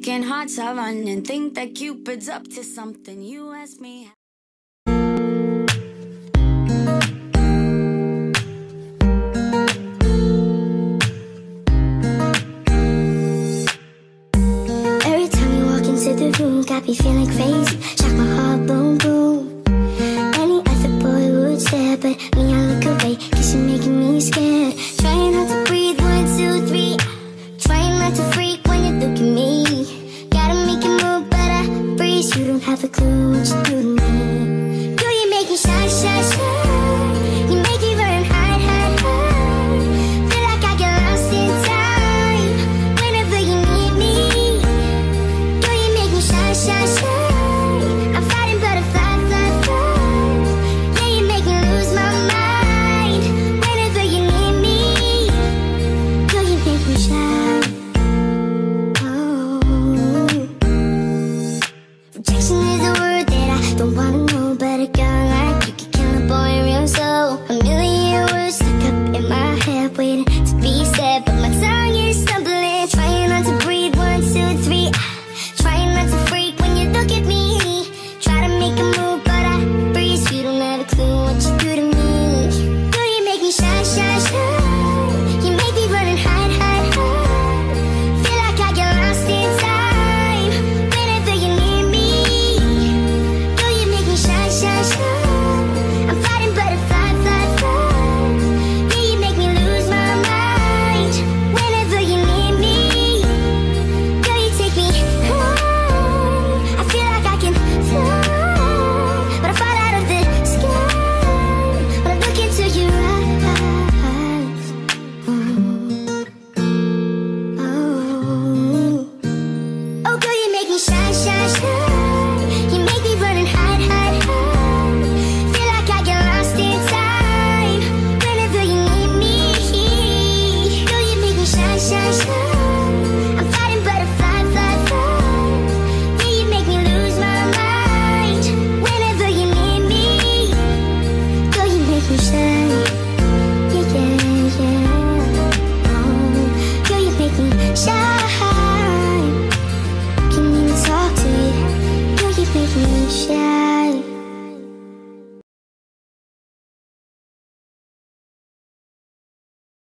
broken hearts are running. Think that Cupid's up to something. You ask me. Every time you walk into the room, got me feeling crazy. Shock my heart, boom, boom. Any other boy would stare, but me, I